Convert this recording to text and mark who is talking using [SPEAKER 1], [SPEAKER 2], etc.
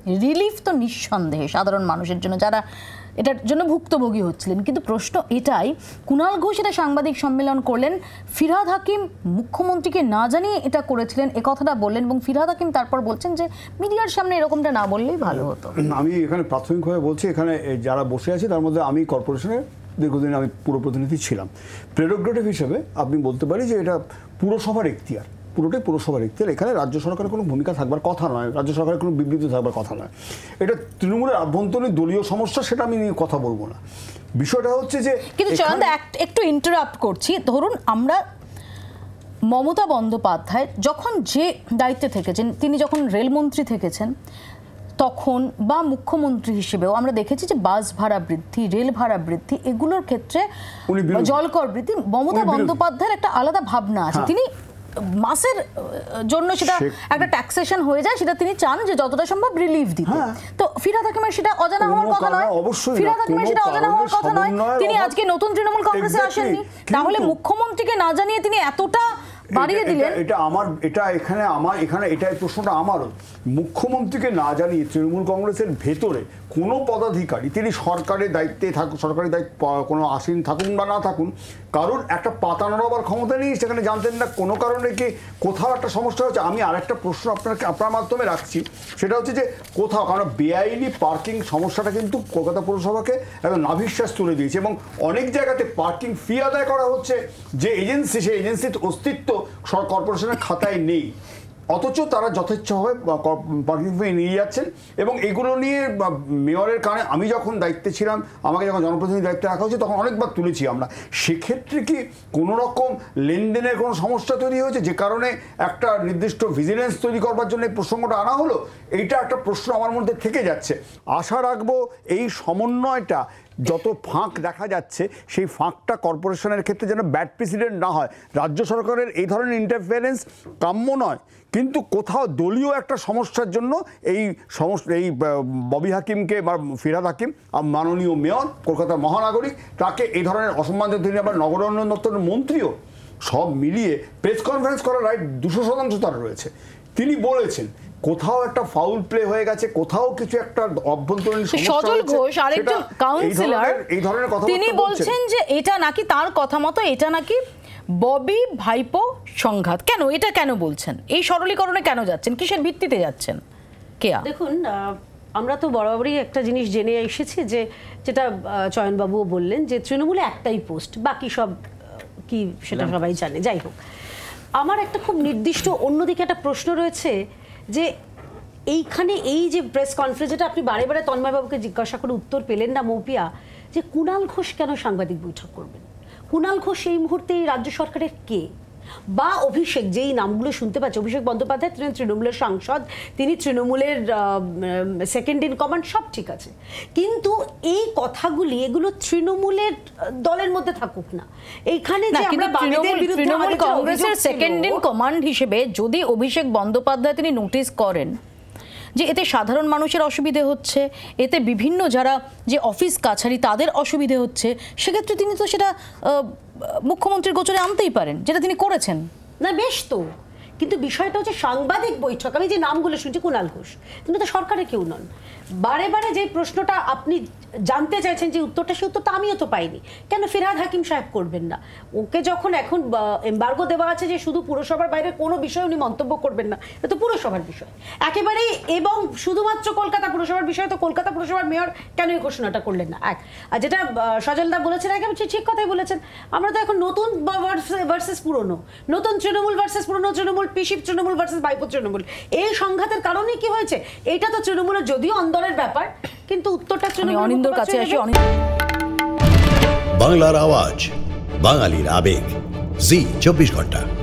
[SPEAKER 1] Relief তো নিঃসন্দেহে সাধারণ মানুষের জন্য যারা এটার জন্য ভুক্তভোগী হচ্ছিলেন, কিন্তু প্রশ্ন এটাই, কুণাল ঘোষ এটা সাংবাদিক সম্মেলন করলেন, ফিরহাদ হাকিম মুখ্যমন্ত্রীকে না জানিয়ে এটা করেছিলেন এ কথাটা বললেন, এবং ফিরহাদ হাকিম তারপর বলছেন যে মিডিয়ার সামনে এরকমটা না বললেই ভালো হতো।
[SPEAKER 2] আমি এখানে প্রাথমিকভাবে বলছি, এখানে যারা বসে আছে তার মধ্যে আমি কর্পোরেশনের দীর্ঘদিন আমি পুরো প্রতিনিধি ছিলাম। প্রেরোগেটিভ হিসেবে আপনি বলতে পারি যে এটা পুরসভার এখতিয়ার, পুরোটাই পুরসভার এখতিয়ার। এখানে রাজ্য সরকারের কোনো ভূমিকা থাকবার কথা নয়, রাজ্য সরকারের কোনো বিবৃতি থাকবার কথা নয়। এটা তৃণমূলের আভ্যন্তরীণ দলীয় সমস্যা, সেটা আমি নিয়ে কথা বলবো না। বিষয়টা হচ্ছে যে
[SPEAKER 1] কিন্তু চয়নদা একটু ইন্টারাপ্ট করছি, ধরুন আমরা মমতা বন্দ্যোপাধ্যায় যখন যে দায়িত্বে থেকেছেন, তিনি যখন রেলমন্ত্রী থেকেছেন তখন বা মুখ্যমন্ত্রী হিসেবেও আমরা দেখেছি যে বাস ভাড়া বৃদ্ধি, রেল ভাড়া বৃদ্ধি, এগুলোর ক্ষেত্রে জলকর বৃদ্ধি, মমতা বন্দ্যোপাধ্যায়ের একটা আলাদা ভাবনা আছে। তিনি মাসের জন্য সেটা একটা ট্যাক্সেশন হয়ে যায়, সেটা তিনি চান যে যতটা সম্ভব রিলিফ দিতে। তো ফিরহাদ হাকিমের সেটা অজানা হওয়ার কথা নয়, ফিরহাদ হাকিমের সেটা অজানা হওয়ার কথা নয়। তিনি আজকে নতুন তৃণমূল কংগ্রেসে আসেননি, তাহলে মুখ্যমন্ত্রীকে না জানিয়ে তিনি এতটা বাড়িয়ে দিলেন।
[SPEAKER 2] এটাই প্রশ্নটা আমারও। মুখ্যমন্ত্রীকে না জানিয়ে তৃণমূল কংগ্রেসের ভেতরে কোনো পদাধিকারী, তিনি সরকারের দায়িত্বে থাকুন, সরকারি দায়িত্ব কোনো আসীন থাকুন বা না থাকুন, কারণ একটা পাতা নড়াবার ক্ষমতা নেই, সেখানে জানতেন না কোনো কারণে কি কোথাও একটা সমস্যা হচ্ছে। আমি আরেকটা প্রশ্ন আপনার মাধ্যমে রাখছি, সেটা হচ্ছে যে কোথাও, কারণ বেআইনি পার্কিং সমস্যাটা কিন্তু কলকাতা পৌরসভাকে একদম নাভিশ্বাস তুলে দিয়েছে, এবং অনেক জায়গাতে পার্কিং ফি আদায় করা হচ্ছে যে এজেন্সি, সেই এজেন্সির অস্তিত্ব কর্পোরেশনের খাতায় নেই, অথচ তারা যথেচ্ছভাবে পার্কিং ফি নিয়ে যাচ্ছেন। এবং এগুলো নিয়ে মেয়রের কারণে আমি যখন দায়িত্বে ছিলাম, আমাকে যখন জনপ্রতিনিধি দায়িত্বে রাখা হয়েছে, তখন অনেকবার তুলেছি আমরা। সেক্ষেত্রে কি কোনো রকম লেনদেনের কোনো সমস্যা তৈরি হয়েছে যে কারণে একটা নির্দিষ্ট ভিজিলেন্স তৈরি করবার জন্য এই প্রসঙ্গটা আনা হলো? এইটা একটা প্রশ্ন আমার মধ্যে থেকে যাচ্ছে। আশা রাখবো এই সমন্বয়টা, যত ফাঁক দেখা যাচ্ছে সেই ফাঁকটা কর্পোরেশনের ক্ষেত্রে যেন ব্যাড প্রেসিডেন্ট না হয়। রাজ্য সরকারের এই ধরনের ইন্টারফারেন্স কাম্য নয়, কিন্তু কোথাও দলীয় একটা সমস্যার জন্য এই ববি হাকিমকে বা ফিরহাদ হাকিম, মাননীয় মেয়র কলকাতার মহানাগরিক, তাকে এই ধরনের অসম্মান, তিনি আবার নগর উন্নয়ন দপ্তরের মন্ত্রীও, সব মিলিয়ে প্রেস কনফারেন্স করার রাইট 200% তার রয়েছে। তিনি বলেছেন কোথাও একটা ফাউল প্লে হয়ে গেছে, কোথাও কিছু একটা অভ্যন্তরীণ সমস্যা হয়েছে। সজল ঘোষ আরেকজন কাউন্সিলর,
[SPEAKER 1] এই ধরনের কথা তিনি বলছেন যে এটা নাকি তার কথা মতো এটা নাকি ববি ভাইপো সংঘাত। কেন এটা কেন বলছেন? এই সরলীকরণে কেন যাচ্ছেন? কিসের ভিত্তিতে যাচ্ছেন? কেয়া
[SPEAKER 3] দেখুন, আমরা তো বরাবরই একটা জিনিস জেনে এসেছি যে, যেটা চয়নবাবুও বললেন, যে তৃণমূলে একটাই পোস্ট, বাকি সব কি সেটা সবাই জানে। যাই হোক, আমার একটা খুব নির্দিষ্ট অন্যদিকে একটা প্রশ্ন রয়েছে যে এইখানে এই যে প্রেস কনফারেন্স, যেটা আপনি বারে বারে তন্ময়বাবুকে জিজ্ঞাসা করে উত্তর পেলেন না মৌপিয়া, যে কুণাল ঘোষ কেন সাংবাদিক বৈঠক করবেন? কুণাল ঘোষ এই মুহূর্তে এই রাজ্য সরকারের কে? বা অভিষেক, যেই নামগুলো শুনতে পাচ্ছে, অভিষেক বন্দ্যোপাধ্যায়, তিনি তৃণমূলের সাংসদ, তিনি তৃণমূলের সেকেন্ড ইন কমান্ড, সব ঠিক আছে, কিন্তু এই কথাগুলি এগুলো তৃণমূলের দলের মধ্যে থাকুক না। এইখানে যে আমরা
[SPEAKER 1] তৃণমূল কংগ্রেসের সেকেন্ড ইন কমান্ড হিসেবে যদি অভিষেক বন্দ্যোপাধ্যায় তিনি নোটিস করেন যে এতে সাধারণ মানুষের অসুবিধে হচ্ছে, এতে বিভিন্ন যারা যে অফিস কাছারি তাদের অসুবিধে হচ্ছে, সেক্ষেত্রে তিনি তো সেটা মুখ্যমন্ত্রীর গোচরে আনতেই পারেন, যেটা তিনি করেছেন।
[SPEAKER 3] না বেশ, তো কিন্তু বিষয়টা হচ্ছে সাংবাদিক বৈঠক। আমি যে নামগুলো শুনছি, কুণাল ঘোষ, তিনি তো সরকারের কেউ নন। বারে বারে যে প্রশ্নটা আপনি জানতে চাইছেন, যে উত্তরটা, সেই উত্তরটা আমিও তো পাইনি। কেন ফিরহাদ হাকিম সাহেব করবেন না? ওকে যখন এখন এমবার্গো দেওয়া আছে যে শুধু পুরসভার বাইরে কোনো বিষয় উনি মন্তব্য করবেন না, এটা তো পুরসভার বিষয় একেবারেই, এবং শুধুমাত্র কলকাতা পুরসভার বিষয়, তো কলকাতা পুরসভার মেয়র কেন এই ঘোষণাটা করলেন না? এক, আর যেটা সজলদা বলেছেন একেবারে ঠিক কথাই বলেছেন, আমরা তো এখন নতুন ভার্সেস পুরনো, নতুন তৃণমূল ভার্সেস পুরনো তৃণমূল, পিসিপ তৃণমূল ভার্সেস বাইপো তৃণমূল, এই সংঘাতের কারণে কি হয়েছে? এটা তো তৃণমূলের যদিও অন্দরের ব্যাপার, কিন্তু উত্তরটা
[SPEAKER 1] অনিন্দর কাছে আসি।
[SPEAKER 4] বাংলার আওয়াজ, বাঙালির আবেগ, জি 24 ঘন্টা।